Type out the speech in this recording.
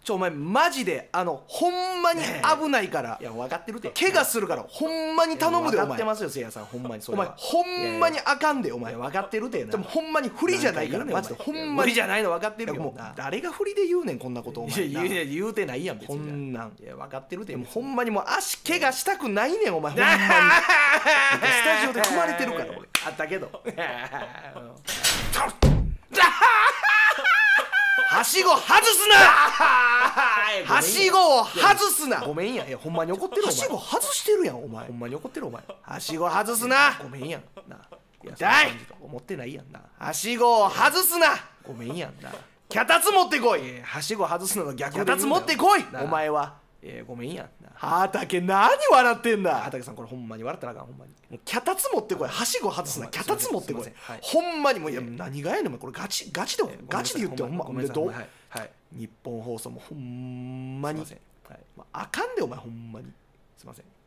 お前マジでほんまに危ないから、 いや分かってるて、 怪我するからほんまに頼むで。お前分かってますよせいやさん、ほんまにそれは。 お前ほんまにあかんで。お前分かってるてな。 でもほんまに不利じゃないからマジでほんまに無理じゃないの分かってるよ。 もう誰が不利で言うねんこんなこと。お前言うてないやん別に。 こんなんいや分かってるて。 でもほんまにもう足怪我したくないねんお前ほんまにスタジオで組まれてるから俺あったけど。 はしご外すな。はしごを外すな。 ごめんや。いやほんまに怒ってる。 はしご外してるやんお前。 ほんまに怒ってるお前。 はしご外すな。 ごめんやんな。いや痛い思ってないやんな。 はしごを外すな。 ごめんやんな。 脚立持ってこい。 はしご外すのの逆で脚立持ってこいなお前は。 ごめんやんな。 畑何笑ってんだ。 畑さんこれほんまに笑ったらあかんほんまに。 もう脚立持ってこい。はしご外すな。脚立持ってこいすいませんはい。 ほんまにもういや何がやねんお前これガチで言ってほんまごめんなさい。 どうはいはい。 日本放送もほんまにすいません。はい。 あかんでお前ほんまに。 すいません。